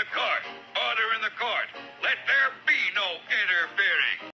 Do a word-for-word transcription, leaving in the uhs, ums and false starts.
court. Order in the court. Let there be no interference.